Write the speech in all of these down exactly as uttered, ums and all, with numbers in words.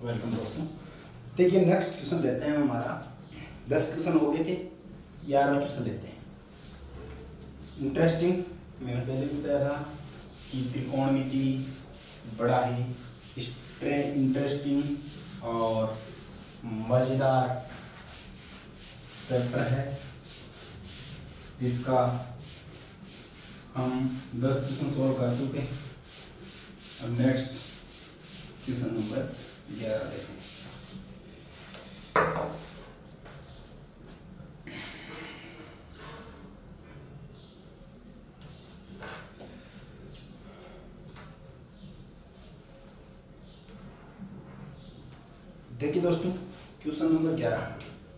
Welcome दोस्तों। देखिए next question लेते हैं हमारा। दस क्वेश्चन हो गए थे, ग्यारह क्वेश्चन लेते हैं। इंटरेस्टिंग, मैंने पहले भी बताया था कि त्रिकोणमिति बड़ा ही इंटरेस्टिंग और मज़ेदार चैप्टर है, जिसका हम दस क्वेश्चन सॉल्व कर चुके हैं। अब नेक्स्ट क्वेश्चन नंबर ग्यारह लेते हैं। देखिए दोस्तों, क्वेश्चन नंबर ग्यारह।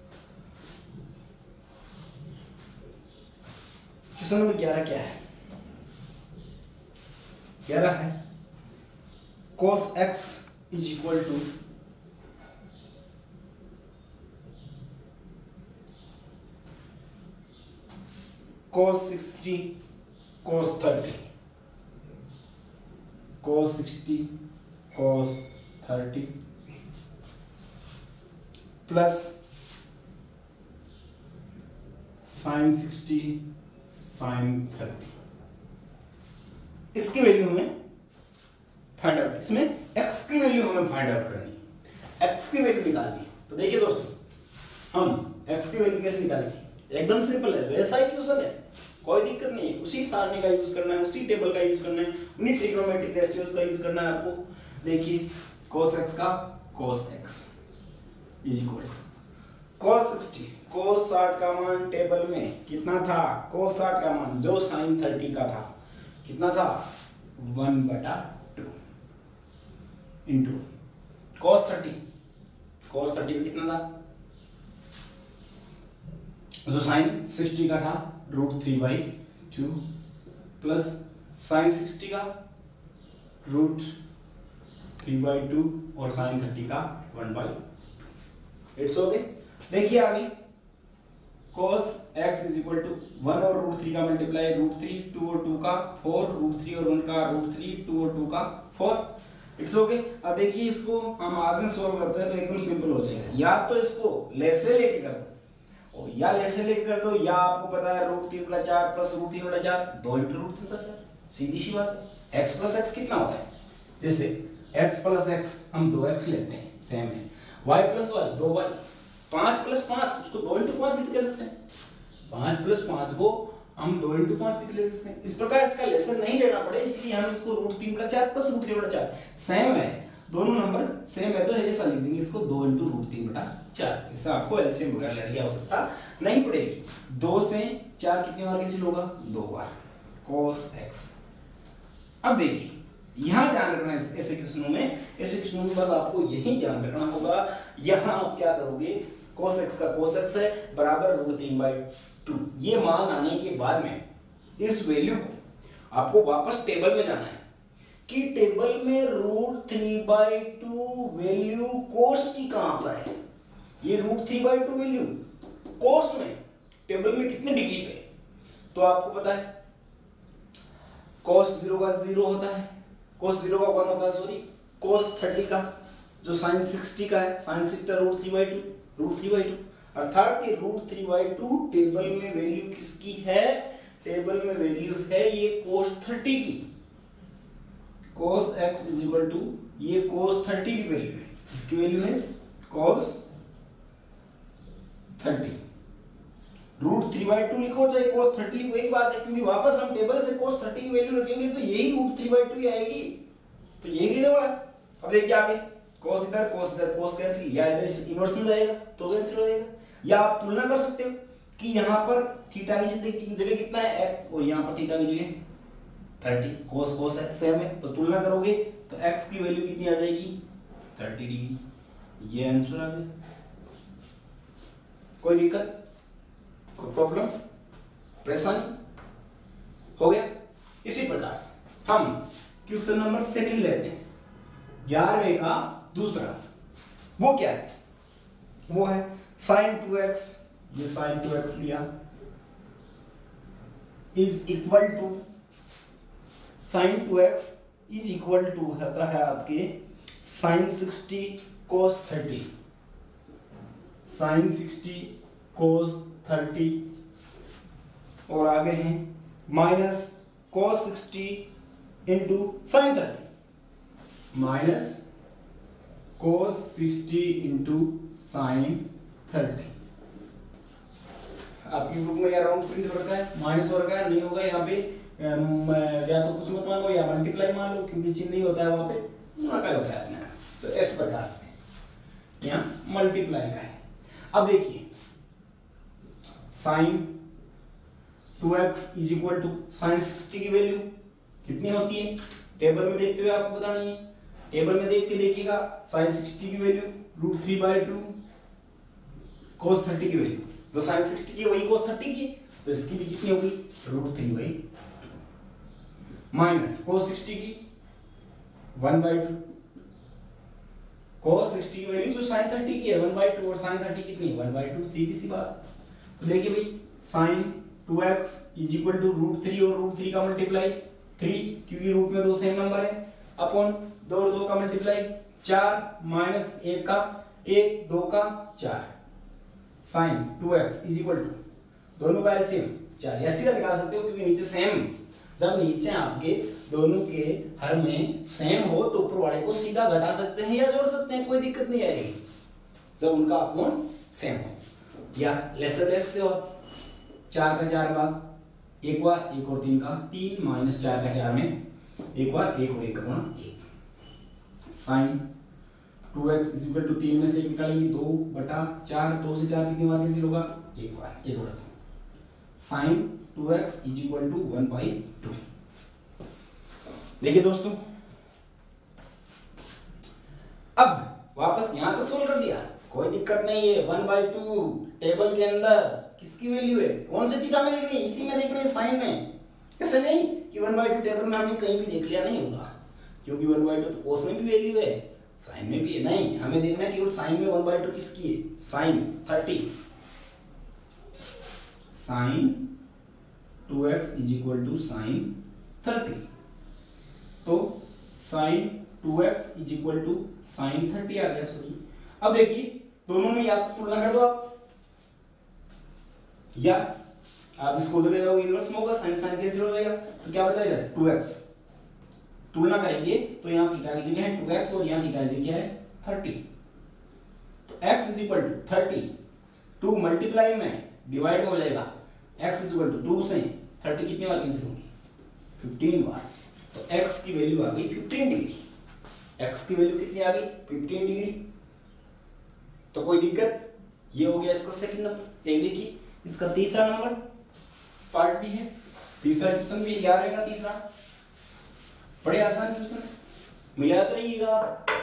क्वेश्चन नंबर ग्यारह क्या है? ग्यारह है cos x is equal to cos sixty cos thirty, cos sixty cos thirty plus sin sixty sin thirty. इसकी वैल्यू हमें फाइंड आउट, इसमें x की वैल्यू हमें फाइंड आउट करनी है। x की वैल्यू निकालनी है। तो देखिए दोस्तों, हम x की वैल्यू कैसे निकालेंगे? एकदम सिंपल है, वैसा ही क्वेश्चन है, कोई दिक्कत नहीं है। उसी सारणी का यूज करना है, उसी टेबल का यूज करना है, उन्हीं ट्रिग्नोमेट्रिक रेशियोज का यूज करना है आपको। देखिए cos x का cos x is equal to cos sixty, cos साठ का मान टेबल में कितना था? cos साठ का मान जो sin थर्टी का था कितना था? वन बटा two into cos thirty, cos thirty कितना था? जो sin सिक्सटी का था root three by two plus sin sixty का रूट थ्री बाई टू और sin थर्टी का one by two. It's okay. देखिए आगे cos x is equal to one और रूट थ्री का मल्टीप्लाई रूट थ्री, टू और टू का four, root three और वन का रूट थ्री, टू और टू का फोर। It's okay. अब देखिए इसको हम आगे सोल्व करते हैं तो एकदम सिंपल हो जाएगा। या तो इसको लेसे लेके कर दो, और या लेसे लेके कर दो, या आपको पता है रूट तीन बटा चार प्लस रूट तीन बटा चार, दो इंटू रूट तीन बटा चार। सीधी सी बात है। x प्लस एक्स कितना होता है? जैसे x प्लस एक्स हम दो एक्स लेते हैं, सेम है। y प्लस वाई दो वाई, पांच प्लस पांच उसको दो इंटू पांच भी तो कह सकते हैं। पांच प्लस पांच को हम दो इंटू पांच भी तो ले सकते हैं। इस प्रकार इसका लेसन नहीं लेना पड़े, इसलिए हम इसको रूट तीन बटा चार प्लस रूट तीन बटा चार, सेम है, दोनों नंबर सेम है तो ऐसा लिख देंगे इसको दो इंटू रूट तीन बटा चार। इससे आपको एलसीएम वगैरह लेने की आवश्यकता नहीं पड़ेगी। दो से चार कितनी बार कैंसिल होगा? दो बार। cos x। अब देखिए यहाँ ध्यान रखना है, ऐसे क्वेश्चनों में ऐसे क्वेश्चनों में बस आपको यही ध्यान रखना होगा। यहाँ आप क्या करोगे? cos x का cos x है बराबर रूट तीन बाई टू। ये मान आने के बाद में इस वैल्यू को आपको वापस टेबल में जाना है कि टेबल में root three by two value cos की कहां पर है? ये root three by two value cos में टेबल में कितने डिग्री पे? तो आपको पता है cos जीरो का जीरो होता है, cos जीरो का वन होता है, सॉरी cos थर्टी का जो sin सिक्सटी का है, sin sixty root three by two, root three by two, अर्थात ये root three by two table में वैल्यू किसकी है? टेबल में वैल्यू है ये cos थर्टी की। cos x is equal to ये cos थर्टी की वैल्यू है। इसकी वैल्यू है cos thirty. Root three by two लिखो चाहे cos थर्टी लिखो, एक बात है, क्योंकि वापस हम टेबल से cos थर्टी की वैल्यू रखेंगे तो यही रूट थ्री बाई टू ही आएगी, तो यही लेने वाला। अब देखिए आगे cos इधर cos इधर cos कैंसिल, या इधर इनवर्स में जाएगा तो कैंसिल हो जाएगा। या आप तुलना कर सकते हो कि यहाँ पर थीटा की जगह कितना है x और यहाँ पर थीटा की जगह थर्टी, cos cos है, सेम है, तो तुलना करोगे तो x की वैल्यू कितनी आ जाएगी? Thirty degree. ये आंसर आ गया। कोई दिक्कत, कोई प्रॉब्लम, परेशानी? हो गया। इसी प्रकार से हम क्वेश्चन नंबर सेकंड लेते हैं, ग्यारहवें का दूसरा। वो क्या है? वो है sin टू एक्स, ये sin टू एक्स लिया is equal to sin two x is equal to होता है आपके sin sixty cos thirty, sine sixty cos thirty, और आगे हैं minus cos sixty into sine thirty, minus cos sixty into sine thirty. आपकी book में या राउंड प्रिंट हो रखा है, माइनस हो रखा है, नहीं होगा यहाँ पे या तो कुछ मत मान लो या मल्टीप्लाई मान लो, क्योंकि चिन्ह नहीं होता है वहां पे, गुणा का होता है अपने। तो इस प्रकार से यहाँ मल्टीप्लाई का है। अब देखिए sine two x is equal to sign sixty की वैल्यू कितनी होती है, टेबल में देखते हुए आपको बतानी है। टेबल में देख के देखिएगा, साइन सिक्सटी की value root three by two, cos thirty की वैल्यू जो साइन सिक्सटी की वही कोस थर्टी की, तो इसकी भी कितनी होगी root three by two, minus cos sixty की one by two, cos sixty की वैल्यू जो साइन थर्टी की है वन बाई टू, और साइन थर्टी कितनी है वन बाई टू, सीधी सी बात। तो देखिए भाई sine two x is equal to root three और रूट थ्री का मल्टीप्लाई थ्री, क्योंकि रूट में दो सेम नंबर है, अपॉन दो और दो का मल्टीप्लाई चार, माइनस एक का एक, दो का चार, sine two x is equal to दोनों का एलसीएम चार, या सीधा निकाल सकते हो क्योंकि नीचे सेम, जब नीचे आपके दोनों के हर में सेम हो तो ऊपर वाले को सीधा घटा सकते हैं या जोड़ सकते हैं, कोई दिक्कत नहीं आएगी जब उनका अपॉन सेम हो। या लेसर ले सकते हो, चार का चार भाग एक बार, एक और तीन का तीन, माइनस चार का चार में एक बार, एक और एक का गुणा एक, sine two x is equal to तीन में से एक निकालेंगे दो बटा चार, दो से चार कितनी बार कैंसिल होगा एक बार, एक बटा दो, sine two x is equal to one by two. देखिए दोस्तों अब वापस यहां तक सोल्व कर दिया, कोई दिक्कत नहीं है। वन बाई टू टेबल के अंदर किसकी वैल्यू है, कौन से थीटा में देखनी है, इसी में देखनी है, साइन में। ऐसे नहीं कि वन बाई टू टेबल में हमने कहीं भी देख लिया, नहीं होगा, क्योंकि वन बाई टू तो कोस में भी वैल्यू है, साइन में भी है, नहीं हमें देखना है केवल साइन में वन बाई टू किसकी है, sine thirty, sine two x is equal to sine thirty. तो sine two x is equal to sine thirty आ गया। सॉरी, अब देखिए दोनों में या तो तुलना कर दो आप, या आप इसको उधर ले जाओगे इनवर्स में होगा, साइन साइन कैंसिल हो जाएगा, तो क्या बचा इधर टू एक्स, तुलना करेंगे तो यहाँ थीटा की जगह है टू एक्स और यहाँ थीटा की जगह है थर्टी, तो x is equal to thirty, two multiply में डिवाइड में हो जाएगा, x is equal to two से थर्टी कितनी बार कैंसिल होगी फिफ्टीन बार, तो x की वैल्यू आ गई फिफ्टीन डिग्री, x की वैल्यू कितनी आ गई फिफ्टीन डिग्री। तो कोई दिक्कत, ये हो गया इसका सेकंड नंबर। एक देखिए इसका तीसरा नंबर पार्ट भी है, तीसरा क्वेश्चन भी क्या रहेगा, तीसरा बड़े आसान क्वेश्चन है, याद रहिएगा।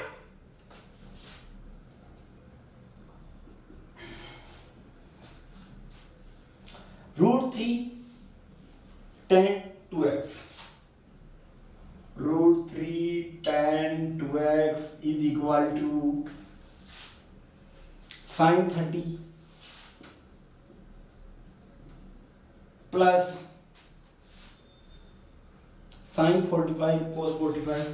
Root three tan two x, root three tan two x is equal to sine thirty plus sine forty five cos forty five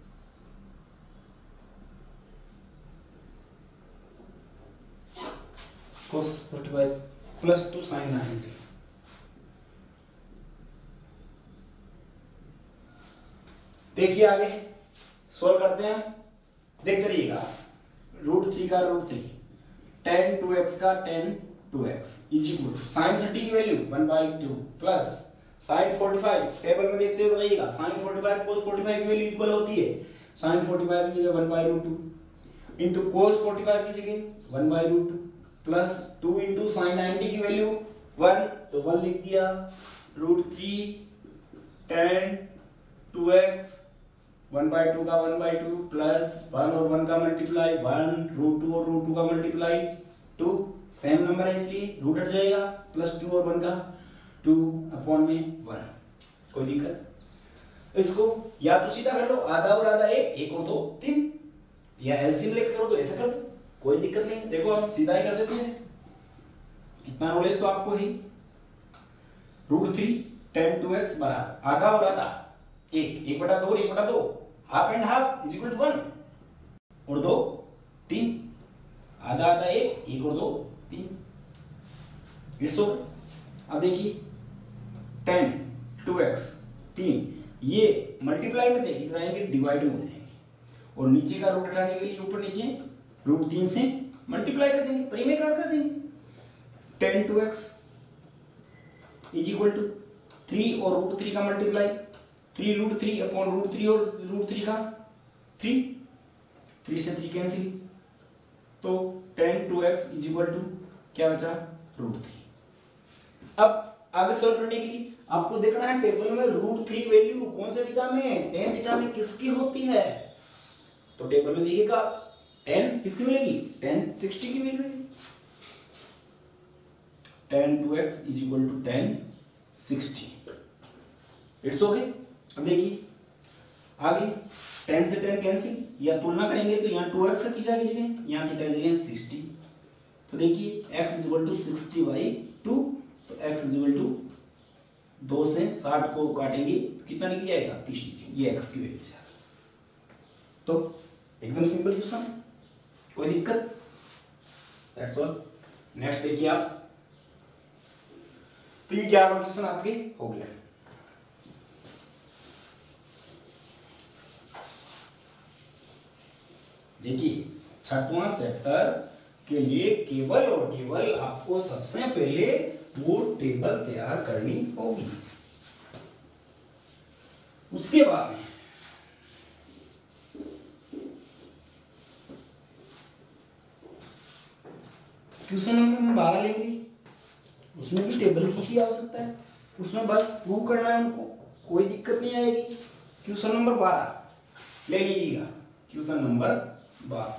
cos forty five plus two sine ninety. देखिए आगे सोल्व करते हैं, देखते रहिएगा। Root three का root three, tan two x का tan two x is equal to sine thirty की value one by two plus sine forty five, table में देखते हुए बताइएगा, sine forty five cos forty five की वैल्यू इक्वल होती है साइन फोर्टी फाइव की जगह one by root two into cos forty five की जगह one by root two plus two into sine ninety की वैल्यू वन, तो वन लिख दिया, root three tan two x one by two का one by two plus one और one का multiply one, root two और रूट टू का multiply to, same number है इसलिए रूट हट जाएगा, प्लस टू और वन का टू अपॉन में वन। कोई दिक्कत, इसको या तो सीधा कर लो, आधा और आधा एक, एक और दो तीन, या एलसीएम लेकर करो तो ऐसा कर दो, कोई दिक्कत नहीं। देखो हम सीधा ही कर देते हैं, इतना नॉलेज तो आपको है। Root three tan two x बराबर आधा और आधा एक, एक बटा दो एक बटा दो, half and half is equal to one, और दो तीन, आधा आधा एक, एक और दो तीन, इट्स ओके। अब देखिए टेन टू एक्स तीन, ये मल्टीप्लाई में थे, इधर आएंगे डिवाइड में हो जाएंगे, और नीचे का रूट हटाने के लिए ऊपर नीचे रूट तीन से मल्टीप्लाई कर देंगे, परिमेय कर देंगे। Tan two x is equal to three और रूट थ्री का multiply, three root three upon root three और रूट थ्री का थ्री, थ्री से थ्री कैंसिल, तो tan two x is equal to क्या बचा रूट थ्री। अब आगे सॉल्व करने के लिए आपको देखना है टेबल में रूट थ्री वैल्यू कौन से थीटा में, टेन थीटा में किसकी होती है। तो टेबल में देखिएगा टेन किसकी मिलेगी, टेन सिक्सटी की मिलेगी। Tan two x is equal to tan sixty, it's okay. अब देखिए आगे टेन से टेन कैंसिल, या तुलना करेंगे तो यहाँ टू एक्स है थीटा की जगह, यहाँ थीटा की जगह सिक्सटी, तो देखिए x is equal to sixty by two, तो x इज इक्वल टू दो से साठ को काटेंगे तो कितना निकल जाएगा तीस डिग्री, ये x की वैल्यू है। तो एकदम सिंपल क्वेश्चन, कोई दिक्कत, दैट्स ऑल। नेक्स्ट देखिए आप, तो ये ग्यारह क्वेश्चन आपके हो गया। देखिए छठवां चैप्टर के लिए केवल और केवल आपको सबसे पहले वो टेबल तैयार करनी होगी, उसके बाद में क्वेश्चन नंबर हम बारह लेंगे, उसमें भी टेबल की ही आवश्यकता है, उसमें बस प्रूव करना है हमको, कोई दिक्कत नहीं आएगी। क्वेश्चन नंबर बारह ले लीजिएगा, क्वेश्चन नंबर बारह,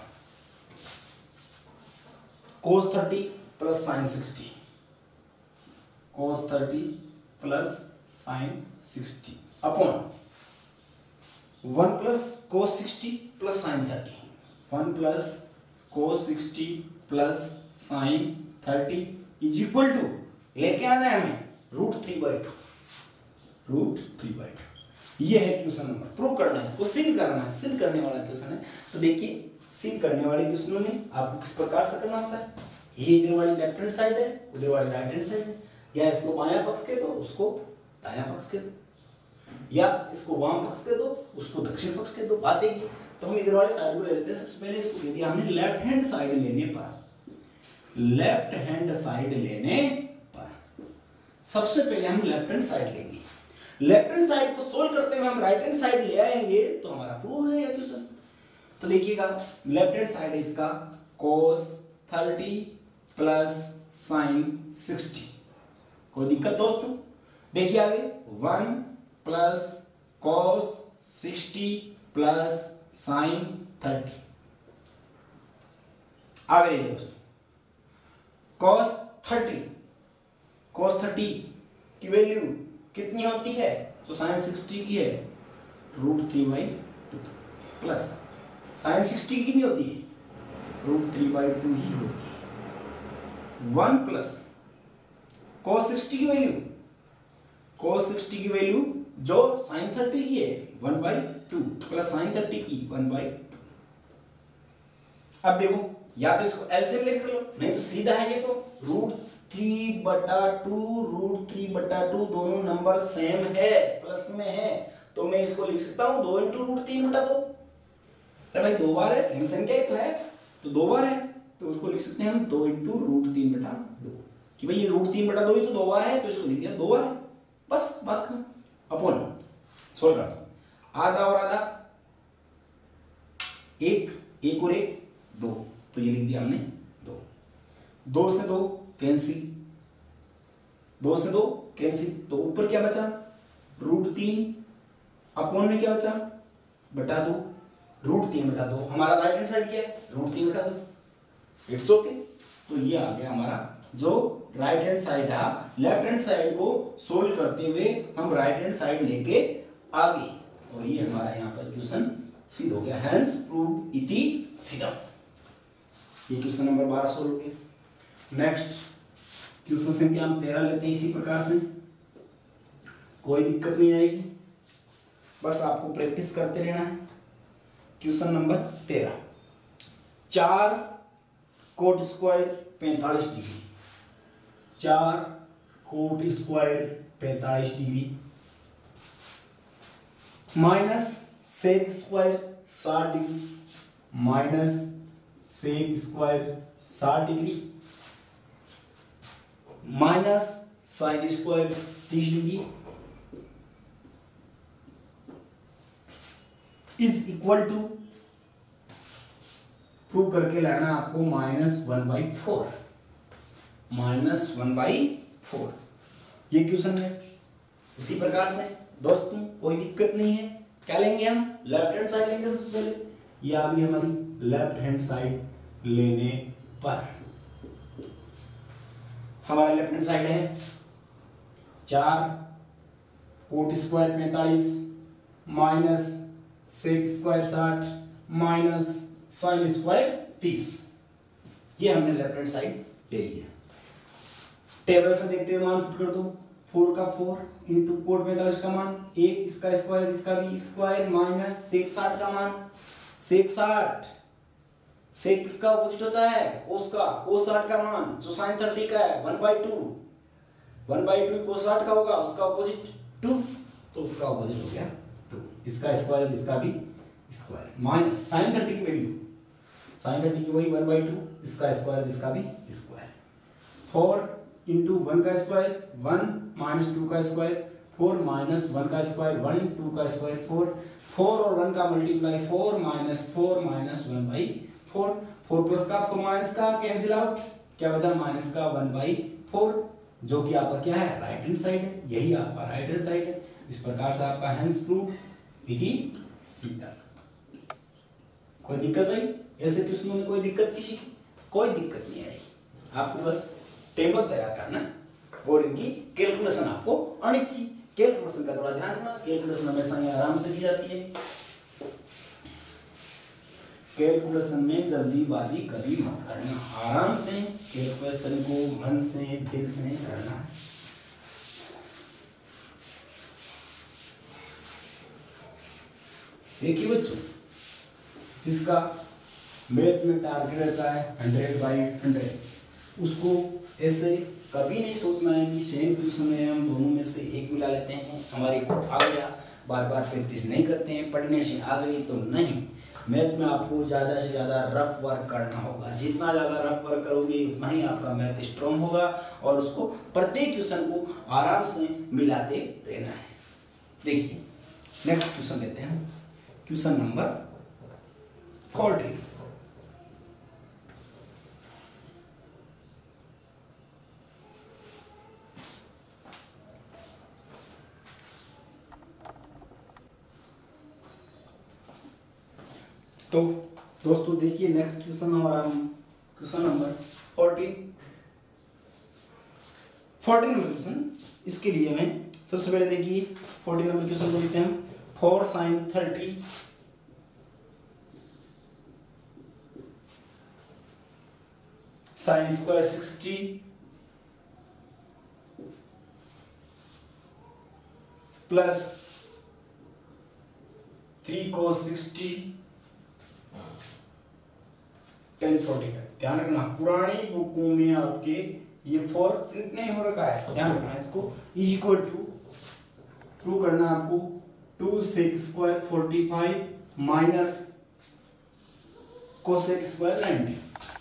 cos thirty plus sine sixty, cos thirty plus sine sixty upon one plus cos sixty plus sign thirty, one plus cos sixty plus sign thirty is equal to, लेके आना है हमें root three by two, root three by two. ये है question number, prove करना है, इसको सिद्ध करना है, सिद्ध करने वाला क्वेश्चन है। तो देखिए सिद्ध करने वाले क्वेश्चनों में आपको किस प्रकार से करना होता है, ये इधर वाली लेफ्ट हैंड साइड है, उधर वाली राइट हैंड साइड है, या इसको बायां पक्ष कह दो, उसको दायां पक्ष कह दो, या इसको वाम पक्ष कह दो, उसको दक्षिण पक्ष कह दो। बात देखिए, तो हम इधर वाले साइड को ले लेते हैं। सबसे पहले इसको ले दिया हमने लेफ्ट हैंड साइड लेने पर, लेफ्ट हैंड साइड लेने पर सबसे पहले हम लेफ्ट हैंड साइड लेंगे। लेफ्ट हैंड साइड को सोल्व करते हुए हम राइट हैंड साइड ले आएंगे तो हमारा प्रूव हो जाएगा क्वेश्चन। तो देखिएगा लेफ्ट हैंड साइड इसका cos thirty plus sine sixty, कोई दिक्कत दोस्तों। देखिए आगे one plus cos sixty plus sign thirty, आगे देखिए दोस्तों cos थर्टी, cos थर्टी की वैल्यू कितनी होती है, तो साइन सिक्सटी की है root three by two, plus sine sixty की कितनी होती है, रूट थ्री बाई टू ही होती है। वन प्लस cos सिक्सटी की वैल्यू, cos सिक्सटी की वैल्यू जो साइन थर्टी की है one by two, plus sign thirty की वन बाई टू। अब देखो या तो इसको एलसीएम लेकर लो, नहीं तो सीधा है ये, तो रूट थ्री बटा टू, रूट थ्री बटा टू दोनों नंबर सेम है, प्लस में है, तो मैं इसको लिख सकता हूं दो इंटू रूट तीन बटा दो। अरे भाई दो बार है, सेम संख्या ही तो है, तो दो बार है, तो उसको लिख सकते हैं हम दो इंटू रूट तीन बटा दो, कि भाई ये रूट तीन बटा दो ही तो दो बार है, तो इसको लिख दिया दो बार है, बस बात खत्म। अपॉन सोल्व करना, आधा और आधा एक, एक और एक दो, तो ये लिख दिया हमने दो, दो से दो कैंसिल, दो से दो कैंसिल, तो ऊपर क्या बचा रूट तीन, अपॉन में क्या बचा बटा दो, रूट तीन बटा दो, हमारा राइट हैंड साइड क्या है रूट तीन बटा दो, इट्स ओके। तो ये आ गया हमारा जो राइट हैंड साइड है, लेफ्ट हैंड साइड को सोल्व करते हुए हम राइट हैंड साइड लेके आगे, और ये हमारा यहाँ पर क्वेश्चन सिद्ध हो गया, हैंस प्रूव्ड इति सिद्धम। ये क्वेश्चन नंबर बारह सोल्व हो गया। नेक्स्ट क्वेश्चन संख्या हम तेरह लेते हैं इसी प्रकार से, कोई दिक्कत नहीं आएगी, बस आपको प्रैक्टिस करते रहना है। क्वेश्चन नंबर तेरह, चार कोट स्क्वायर पैंतालीस डिग्री, चार कोट स्क्वायर पैंतालीस डिग्री माइनस सेक स्क्वायर साठ डिग्री, माइनस सेक स्क्वायर साठ डिग्री माइनस साइन स्क्वायर तीस degree is equal to, prove करके लाना आपको minus one by four, minus one by four. ये क्वेश्चन है। उसी प्रकार से दोस्तों कोई दिक्कत नहीं है, क्या लेंगे हम, लेफ्ट हैंड साइड लेंगे सबसे पहले। ये आ गई हमारी लेफ्ट हैंड साइड लेने पर हमारा लेफ्ट हैंड साइड है चार कोट स्क्वायर पैंतालीस माइनस सेक स्क्वायर साठ माइनस साइन स्क्वायर तीस। ये हमने लेफ्ट हैंड साइड ले लिया। टेबल से देखते हुए मान पुट कर दो, फोर का फोर इंटू कोट पैंतालीस का मान एक, इसका स्क्वायर इसका भी स्क्वायर माइनस सेक साठ का मान, सेक साठ, सेक किसका ऑपोजिट होता है, कोस का, कोस साठ का मान जो साइन थर्टी का है one by two, one by two cos साठ का होगा, उसका ऑपोजिट टू, तो उसका ऑपोजिट हो गया टू, इसका स्क्वायर इसका भी स्क्वायर माइनस साइन थर्टी की वैल्यू, साइन थर्टी की वही वन बाई टू, इसका स्क्वायर इसका भी स्क्वायर, फोर इंटू वन का स्क्वायर वन माइनस टू का स्क्वायर फोर माइनस वन का स्क्वायर वन टू का स्क्वायर फोर, फोर और वन का multiply four minus four minus one by four, four plus का फोर माइनस का cancel out, क्या बचा माइनस का वन बाई फोर, जो कि आपका क्या है राइट हैंड साइड है, यही आपका राइट हैंड साइड है। इस प्रकार से आपका हैंस प्रूफ देखिए सीधा। कोई दिक्कत भाई, ऐसे क्वेश्चनों में कोई दिक्कत किसी की कोई दिक्कत नहीं आएगी, आपको बस टेबल तैयार करना और इनकी कैलकुलेशन आपको आनी चाहिए। कैलकुलेशन का थोड़ा ध्यान रखना, कैलकुलेशन हमेशा ही आराम से की जाती है, कैलकुलेशन में जल्दीबाजी कभी मत करना, आराम से कैलकुलेशन को मन से दिल से करना है। देखिए बच्चों, जिसका मैथ में टारगेट रहता है हंड्रेड बाई हंड्रेड, उसको ऐसे कभी नहीं सोचना है कि सेम क्वेश्चन में हम दोनों में से एक मिला लेते हैं, हमारे को आ गया, बार बार प्रैक्टिस नहीं करते हैं, पढ़ने से आ गई तो नहीं। मैथ में आपको ज़्यादा से ज़्यादा रफ वर्क करना होगा, जितना ज़्यादा रफ वर्क करोगे उतना ही आपका मैथ स्ट्रॉन्ग होगा और उसको प्रत्येक क्वेश्चन को आराम से मिलाते रहना है। देखिए नेक्स्ट क्वेश्चन लेते हैं, क्वेश्चन नंबर फोर्टीन। तो दोस्तों देखिए नेक्स्ट क्वेश्चन हमारा question number fourteen, fourteen number question. इसके लिए हमें सबसे पहले देखिए फोर्टीन नंबर क्वेश्चन को लिखते हैं हम, four sin thirty sin square sixty plus three cos sixty tan forty five. ध्यान रखना पुरानी बुकों में आपके ये फोर प्रिंट नहीं हो रखा है, ध्यान रखना इसको। इज इक्वल टू प्रूव करना आपको two sec square forty five minus cosec square ninety.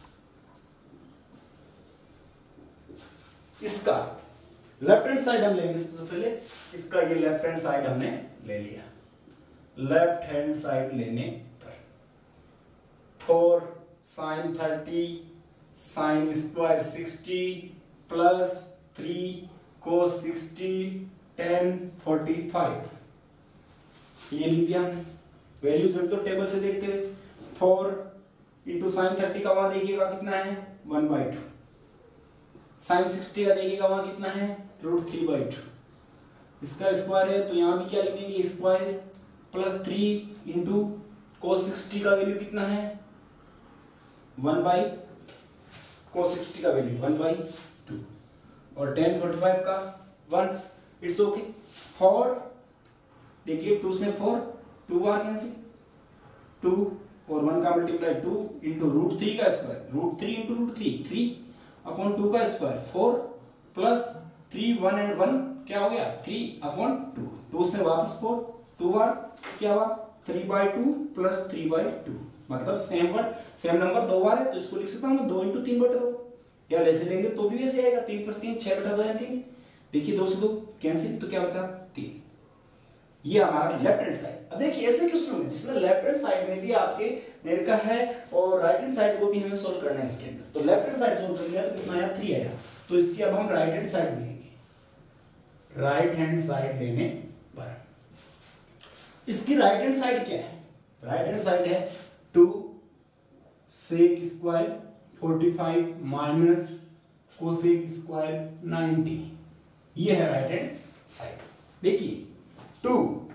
इसका लेफ्ट हैंड साइड हम लेंगे सबसे पहले, इसका ये लेफ्ट हैंड साइड हमने ले लिया। लेफ्ट हैंड साइड लेने पर four sin thirty sin square sixty plus three cos sixty tan forty five, ये लिख दिया हमने। वैल्यूज रख दो टेबल से देखते हुए, फोर इंटू साइन थर्टी का वहां देखिएगा कितना है one by two, sign sixty का देखिएगा वहां कितना है रूट थ्री बाई टू, इसका स्क्वायर है तो यहाँ भी क्या लिख देंगे square plus three into cos sixty का वैल्यू कितना है वन बाई कोस सिक्सटी का वैल्यू वन बाई टू और टेन फोर्टी फाइव का वन, इट्स ओके। फोर देखिए टू से फोर टू बार कैंसिल, टू और वन का multiply two into root three का square, root three into root three, three upon two का square, four plus three, one and one क्या हो गया, थ्री अपॉन टू, टू से वापस फोर, टू बार क्या हुआ, three by two plus three by two, मतलब सेम वर्ड सेम नंबर दो बार है तो इसको लिख सकता हूँ दो इंटू तीन बटा दो, या ऐसे लेंगे तो भी वैसे आएगा, तीन प्लस तीन छह बटा दो या तीन, देखिए दो से दो कैंसिल तो क्या बचा तीन, ये हमारा लेफ्ट हैंड साइड। अब देखिए ऐसे क्वेश्चन में जिसमें लेफ्ट हैंड साइड में भी आपके देर का है और राइट हैंड साइड को भी हमें सोल्व करना है इसके अंदर, तो लेफ्ट हैंड साइड सोल्व कर लिया तो कितना आया थ्री आया, तो इसकी अब हम राइट हैंड साइड लेंगे, राइट हैंड साइड लेने पर इसकी राइट हैंड साइड क्या है, राइट हैंड साइड है two sec square forty five minus cosec square ninety, ये है राइट हैंड साइड। देखिए two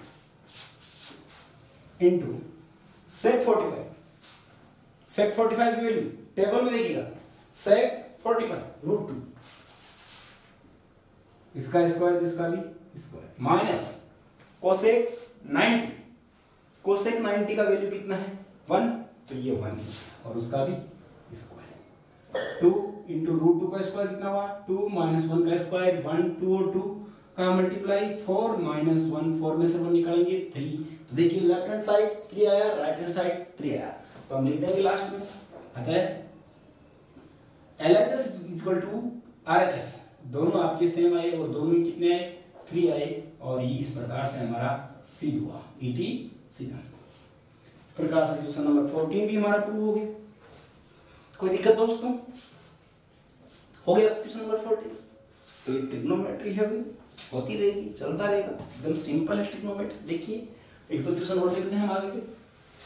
into sec forty five, sec forty five की वैल्यू टेबल में देखिएगा, sec forty five root two, इसका स्क्वायर इसका भी square, minus cosec ninety, cosec ninety का वैल्यू कितना है वन, तो ये वन और उसका भी square, two into root two का स्क्वायर कितना हुआ टू माइनस वन का स्क्वायर, वन टू और टू का multiply four minus one, four में से वन निकालेंगे थ्री, तो देखिए लेफ्ट हैंड साइड थ्री आया, राइट हैंड साइड थ्री आया, तो हम लिख देंगे लास्ट में अतः L H S equal to R H S, दोनों आपके सेम आए और दोनों कितने आए थ्री आए, और ये इस प्रकार से हमारा सिद्ध हुआ, इति सिद्ध प्रकार से क्वेश्चन नंबर फोर्टीन भी हमारा प्रूव हो गया। कोई दिक्कत दोस्तों, हो गया क्वेश्चन नंबर फोर्टीन, तो ये ट्रिग्नोमेट्री है भी होती रहेगी, चलता रहेगा, एकदम सिंपल है ट्रिग्नोमेट्री। देखिए एक दो क्वेश्चन और देखते हैं हम आगे के।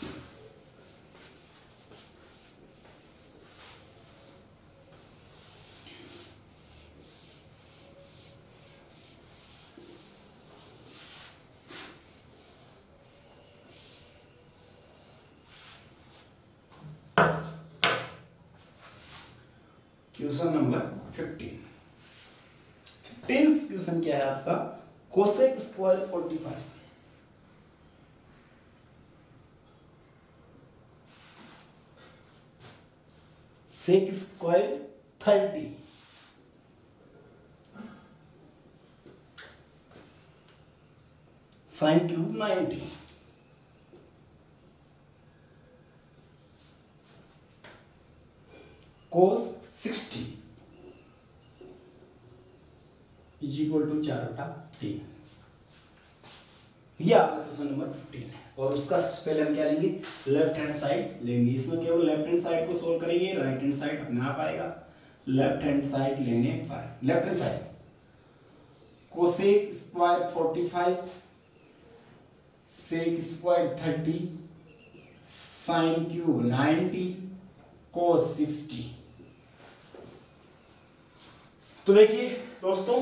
Question number fifteen, fifteen question क्या है आपका, cosec square forty five, sec square thirty, sin cube ninety, cos sixty is equal to चार बटा तीन, ये आपका क्वेश्चन नंबर फिफ्टीन है। और उसका सबसे पहले हम क्या लेंगे, लेफ्ट हैंड साइड लेंगे, इसमें केवल लेफ्ट हैंड साइड को सोल्व करेंगे, राइट हैंड साइड अपने आप आएगा। लेफ्ट हैंड साइड लेने पर left hand side cosec square forty five, sec square thirty, sin cube ninety, cos sixty. तो देखिए दोस्तों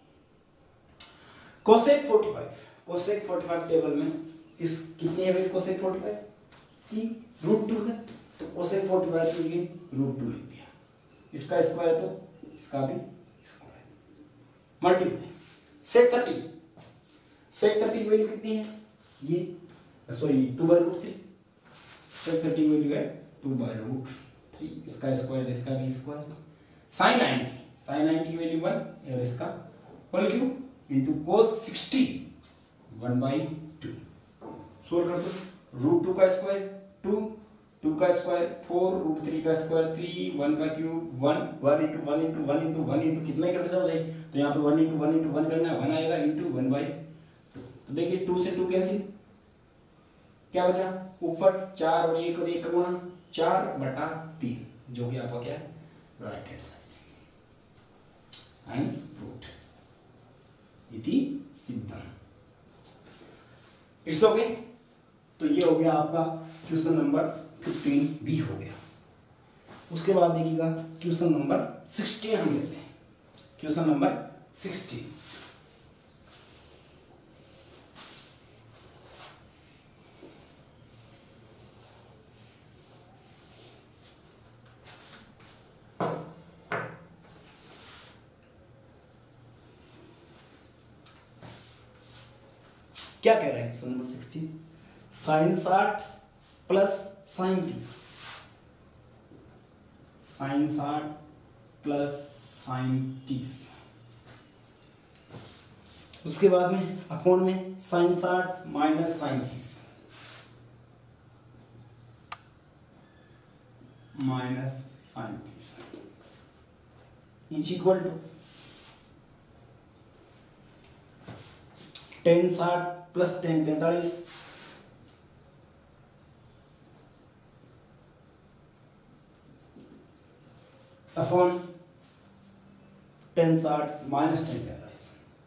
cosec forty five, cosec forty five table में इस कितनी है कोसेक फोर्टी फाइव की रूट टू है, तो कोसेक फोर्टी फाइव के लिए रूट टू लिख दिया, इसका स्क्वायर तो इसका भी square, multiply sec thirty, sec thirty की वैल्यू कितनी है ये sorry two by root three, sec thirty की वैल्यू है टू बाई रूट थ्री, इसका स्क्वायर इसका भी square, sin ninety, sin ninety की वैल्यू वन और इसका whole cube into cos sixty one by two, solve कर दो, रूट टू का स्क्वायर टू, टू का स्क्वायर फोर, रूट थ्री का स्क्वायर थ्री, वन का cube one, one into one into one into one into कितना ही करते जाओ सही, तो यहाँ पे one into one into one करना है, वन आएगा इंटू वन बाई टू, तो देखिए टू से टू कैंसिल, क्या बचा ऊपर चार और एक और एक का गुणा चार बटा तीन, जो कि आपका क्या है right hand side, hence proved इति सिद्धम। इट्स ओके, तो ये हो गया आपका क्वेश्चन नंबर फिफ्टीन भी हो गया। उसके बाद देखिएगा क्वेश्चन नंबर सिक्सटीन हम लेते हैं, क्वेश्चन नंबर सिक्सटीन, क्या कह रहा है क्वेश्चन नंबर सिक्सटीन, साइन साठ प्लस साइन तीस, साइन साठ प्लस साइन तीस, उसके बाद में अपॉन में साइन साठ माइनस साइन तीस माइनस साइन तीस इज इक्वल टू टेन साठ प्लस टेन पैंतालीस अपॉन टेन साठ माइनस टेन पैंतालीस।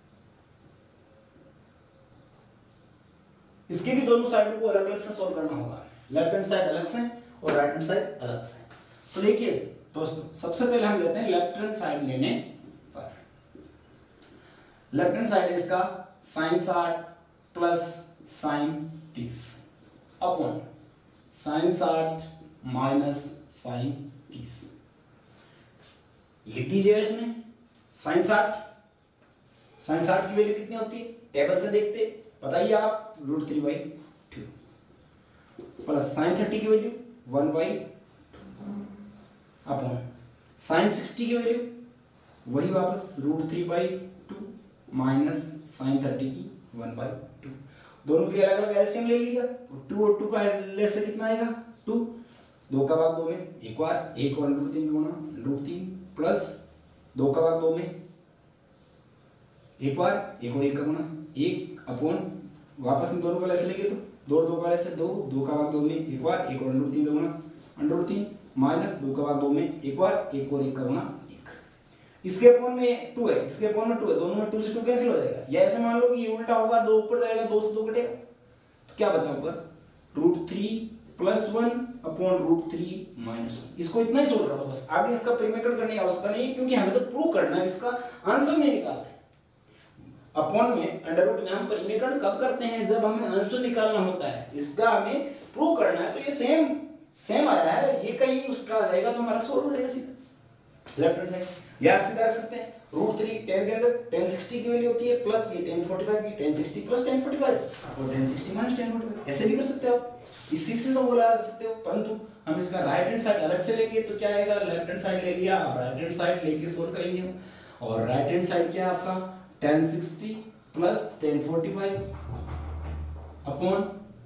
इसके भी दोनों साइड को अलग अलग से सॉल्व करना होगा, लेफ्ट हैंड साइड अलग से और राइट हैंड साइड अलग से। तो देखिए दोस्तों, सबसे पहले हम लेते हैं लेफ्ट हैंड साइड लेने पर। लेफ्ट हैंड साइड इसका साइन साठ प्लस साइन तीस अपॉन साइन साठ माइनस साइन तीस। लिख दीजिएगा इसमें साइन साठ, साइन साठ की वैल्यू कितनी होती है टेबल से देखते बताइए आप, root three by two plus sign thirty की value one by upon sin sixty की वैल्यू वही वापस root three by two minus sign thirty की वन बाई टू। दोनों के अलग अलग एलसीएम ले लीजिएगा, टू और टू का ले से कितना आएगा टू, दो का भाग दो में एक बार, एक और रूट तीन गुना रूट तीन प्लस दो का भाग दो में एक बार, एक और एक का गुना एक अपॉन वापस हम दोनों का लेसे लेंगे तो दो दो का लेसे दो, दो का भाग दो में एक बार, एक और अंडर तीन का गुना अंडर तीन माइनस दो का भाग दो में एक बार, एक और एक का गुना एक। इसके अपॉन में टू है, इसके अपॉन में टू है, दोनों में टू से टू कैंसिल हो जाएगा। या ऐसे मान लो कि ये उल्टा होगा, दो ऊपर जाएगा दो से दो घटेगा, तो क्या बचा ऊपर root three plus one upon root three minus one. इसको इतना ही सोच रहा था बस, आगे इसका प्रीमेटर करने की आवश्यकता नहीं है क्योंकि हमें तो प्रूव करना है, इसका आंसर नहीं निकालना है। अपॉन में अंडर रूट में हम परिमेकरण कब करते हैं, जब हमें आंसर निकालना होता है, इसका हमें प्रूव करना है। तो ये सेम सेम आया है, ये कहीं उसका आ जाएगा तो हमारा सोल्व हो जाएगा सीधा लेफ्ट हैंड साइड। या सीधा रख सकते हैं रूट थ्री टेन के अंदर टेन सिक्सटी की वैल्यू होती है प्लस ये टेन फोर्टी फाइव की, tan sixty plus tan forty five और tan sixty minus tan forty five, ऐसे भी कर सकते हो आप, इसी से तो बोला जा सकते हो। परंतु हम इसका राइट हैंड साइड अलग से लेंगे तो क्या आएगा, लेफ्ट हैंड साइड ले लिया, अब राइट हैंड साइड लेके सोल्व करेंगे हम। और राइट हैंड साइड क्या है आपका tan sixty plus tan forty five upon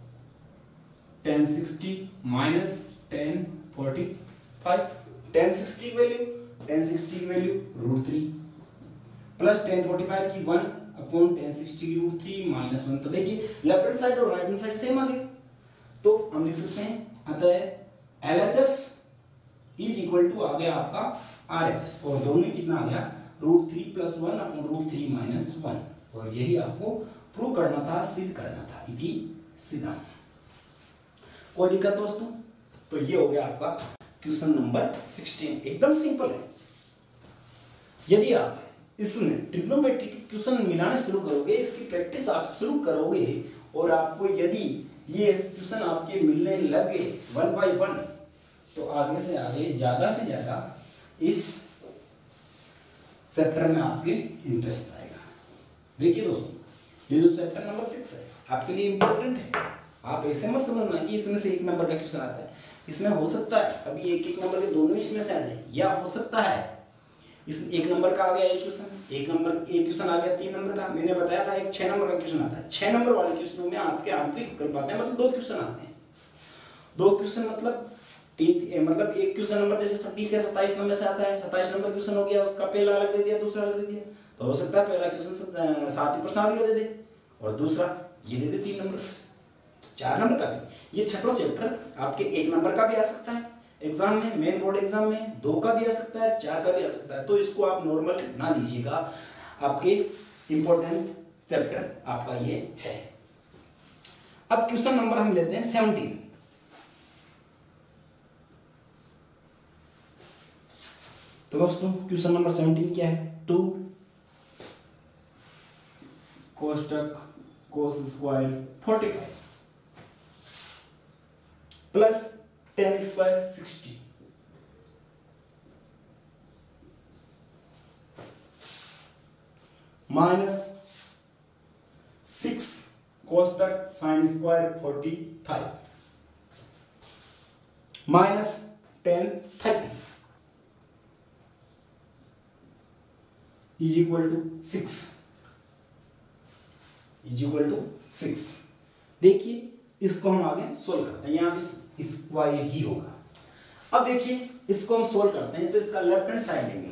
tan sixty minus tan forty five. Tan sixty की वैल्यू टेन सिक्सटी की value root three plus tan forty five की वन अपॉन टेन सिक्सटी की root three minus one. तो देखिए left hand side और right hand side same आ गए, तो हम लिख सकते हैं अतः L H S is equal to आ गया आपका आर एच एस, और दोनों में कितना आ गया root three plus one upon root three minus one. और यही आपको प्रूव करना था, सिद्ध करना था, इति सिद्धांत। कोई दिक्कत दोस्तों? तो ये हो गया आपका क्वेश्चन नंबर सिक्सटीन, एकदम सिंपल है। यदि आप इसमें ट्रिग्नोमेट्रिक क्वेश्चन मिलाने शुरू करोगे, इसकी प्रैक्टिस आप शुरू करोगे और आपको यदि ये क्वेश्चन आपके मिलने लग गए वन बाय वन, तो आगे से आगे ज्यादा से ज्यादा इस चैप्टर में आपके इंटरेस्ट आएगा। देखिए दोस्तों, ये जो चैप्टर नंबर सिक्स है आपके लिए इंपॉर्टेंट है। आप ऐसे मत समझना कि इसमें से एक नंबर का क्वेश्चन आता है, इसमें हो सकता है अभी एक एक नंबर के दोनों इसमें से आ जाए, या हो सकता है इस एक नंबर का आ गया एक क्वेश्चन, एक नंबर एक क्वेश्चन आ गया तीन नंबर का। मैंने बताया था एक छह नंबर का क्वेश्चन आता है, छह नंबर वाले क्वेश्चनों में आपके आंतरिक विकल्प आते हैं, मतलब दो क्वेश्चन आते हैं। दो क्वेश्चन मतलब तीन, मतलब एक क्वेश्चन नंबर जैसे छब्बीस या सत्ताईस नंबर से आता है, सत्ताईस नंबर क्वेश्चन हो गया, उसका पहला अलग दे दिया दूसरा अलग दे दिया, तो हो सकता है पहला क्वेश्चन सातवीं प्रश्नावली का दे दे और दूसरा ये दे दे तीन नंबर का क्वेश्चन, चार नंबर का भी। ये छठवां चैप्टर आपके एक नंबर का भी आ सकता है एग्जाम में, मेन बोर्ड एग्जाम में, दो का भी आ सकता है, चार का भी आ सकता है। तो इसको आप नॉर्मल ना लीजिएगा, आपके इंपॉर्टेंट चैप्टर आपका ये है। अब क्वेश्चन नंबर हम लेते हैं सेवनटीन। तो दोस्तों क्वेश्चन नंबर सेवनटीन क्या है, टू कोष्टक cos square forty five plus tan square sixty minus six कोष्टक sin square forty five minus tan thirty is equal to six, is equal to six. देखिए इसको हम आगे सोल्व करते हैं, यहाँ पे इस वाई ही होगा। अब देखिए इसको हम सोल्व करते हैं, तो इसका लेफ्ट हैंड साइड लेंगे,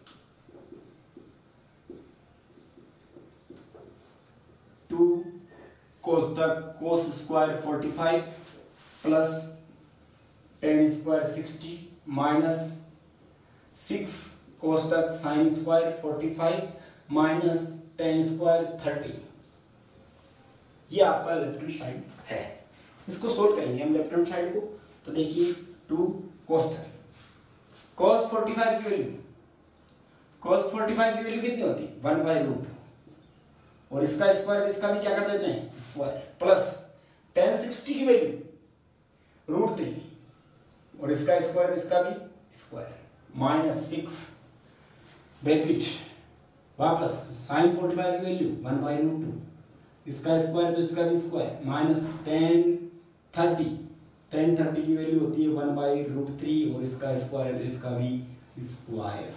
टू कोस तक cos square forty five plus tan square sixty minus six cos तक sin square forty five minus tan square thirty. ये आपका लेफ्ट हैंड साइड है। इसको सोल्व करेंगे हम लेफ्ट हैंड साइड को, तो देखिए two cos cos forty five की वैल्यू कॉस फोर्टी फाइव की वैल्यू कितनी होती है, वन बाई रूट, और इसका स्क्वायर इसका भी क्या कर देते हैं स्क्वायर, प्लस टेन सिक्सटी की वैल्यू रूट थ्री और इसका स्क्वायर इसका भी स्क्वायर माइनस सिक्स ब्रैकेट वापस साइन फोर्टी फाइव की value one by root two, इसका स्क्वायर तो इसका भी square minus tan thirty, tan thirty की वैल्यू होती है वन बाई रूट थ्री और इसका स्क्वायर है तो इसका भी स्क्वायर।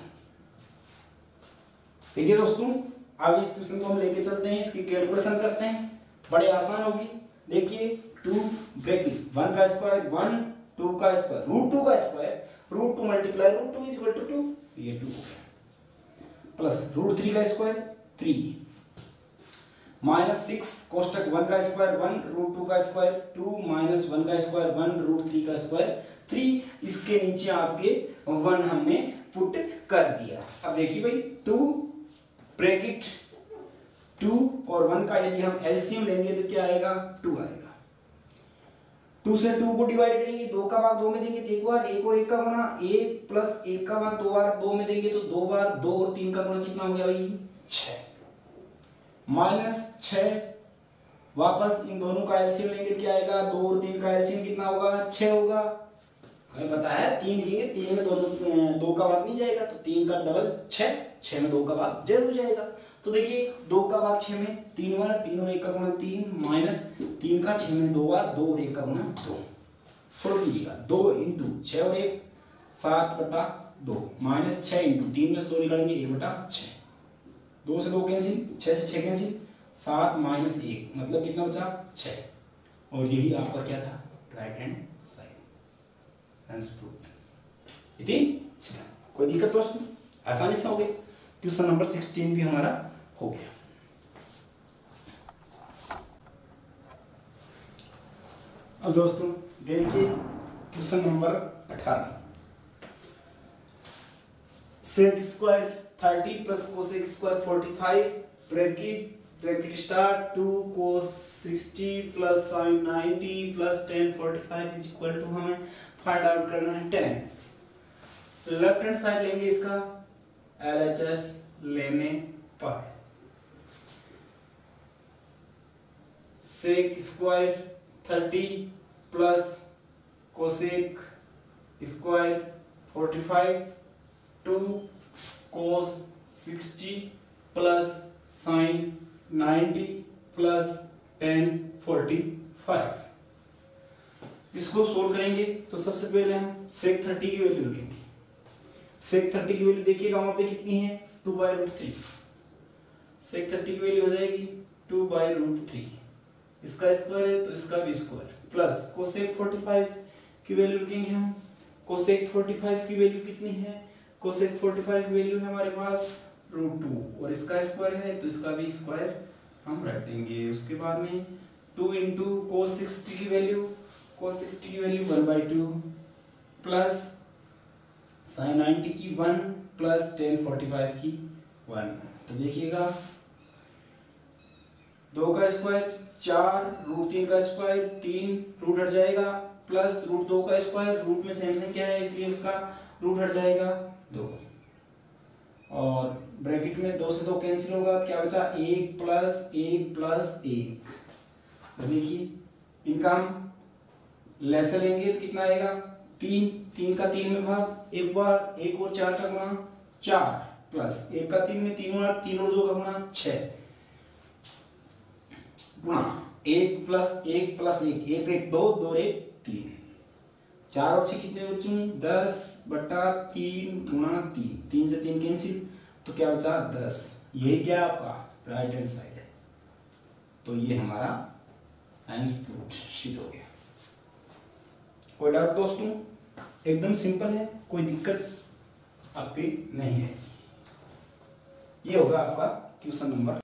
देखिए दोस्तों आगे इस क्वेश्चन को हम लेके चलते हैं, इसकी कैलकुलेशन करते हैं, बड़े आसान होगी। देखिए टू ब्रैकेट वन का स्क्वायर वन, टू का स्क्वायर रूट टू का square root two multiply root two is equal to to, ये टू हो गया, प्लस रूट थ्री का square three minus six कोष्टक one का स्क्वायर वन रूट टू का square to minus one का square one root three का square three, इसके नीचे आपके वन हमने पुट कर दिया। अब देखिए भाई टू ब्रैकेट टू और वन का यदि हम एलसीएम लेंगे तो क्या आएगा, टू आएगा। टू से टू को डिवाइड करेंगे, दो का भाग दो में देंगे तो एक बार, एक और एक का गुणा, एक प्लस एक का भाग दो बार दो में देंगे तो दो बार, दो और तीन का गुणा कितना हो गया भाई छह, माइनस छह, वापस इन दोनों का एलसीएम लेंगे क्या आएगा, दो और तीन का एलसीएम कितना होगा छह होगा। हमें पता है तीन लिखेंगे, तीन में दोनों दो का भाग नहीं जाएगा तो तीन का डबल छह, छह में दो का भाग जरूर जाएगा। तो देखिए दो का भाग छह में तीन बार, तीन और एक का गुणा तीन, माइनस तीन का छह में दो बार, दो और एक का गुणा दो, छोड़ दीजिएगा, दो इंटू छह और एक सात बटा दो, माइनस छह इंटू तीन में से दो निकालेंगे एक बटा छह, दो से दो कैंसिल, छह से छह कैंसिल, सात माइनस एक मतलब कितना बचा छह, और यही आपका क्या था right hand side answer proof. इतनी सीधा, कोई दिक्कत दोस्तों, आसानी से हो गया। क्वेश्चन नंबर सिक्सटीन भी हमारा हो गया। अब दोस्तों देखिए क्वेश्चन नंबर अठारह, sec square thirty plus cosec square forty five bracket bracket start two cos sixty plus sin ninety plus tan forty five is equal to, हमें फाइंड आउट करना है टेन। लेफ्ट हैंड साइड लेंगे इसका L H S लेने पर, sec square thirty plus cosec square forty five two cos sixty plus sin ninety plus tan forty five. इसको solve करेंगे तो सबसे पहले हम सेक थर्टी की वैल्यू रखेंगे। सेक थर्टी की वैल्यू देखिएगा वहां पे कितनी है, two by root three, sec thirty की वैल्यू हो जाएगी टू बाई रूट थ्री, इसका स्क्वायर है तो इसका भी square, plus cosec forty five की वैल्यू रखेंगे हम। कोसेक फोर्टी फाइव की वैल्यू कितनी है, कोसेक फोर्टी फाइव की वैल्यू है हमारे पास रूट टू और इसका स्क्वायर है तो इसका भी स्क्वायर हम रख देंगे। उसके बाद में टू इंटू कोस सिक्सटी की वैल्यू, कोस सिक्सटी की value one by two plus sin ninety की one plus tan forty five की वन। तो देखिएगा दो का स्क्वायर चार, रूट तीन का स्क्वायर तीन, रूट हट जाएगा, प्लस रूट दो का स्क्वायर, रूट में सेम सेम क्या है इसलिए उसका रूट हट जाएगा दो, और ब्रैकेट में दो से दो कैंसिल होगा, क्या बचा एक प्लस एक प्लस एक। तो देखिए इनका हम लेसे लेंगे तो कितना आएगा तीन, तीन का तीन में भाग एक बार, एक और चार का गुणा चार, प्लस एक का तीन में तीन और तीन और दो का गुणा छह, गुणा एक प्लस एक प्लस एक, एक एक दो, दो एक तीन, चार और छः कितने बच्चों, दस बटा तीन गुणा तीन, तीन से तीन कैंसिल, तो क्या बचा दस। यही क्या आपका राइट हैंड साइड है। तो ये हमारा आंसर शीट हो गया। कोई डाउट दोस्तों? एकदम सिंपल है, कोई दिक्कत आपकी नहीं है। ये होगा आपका क्वेश्चन नंबर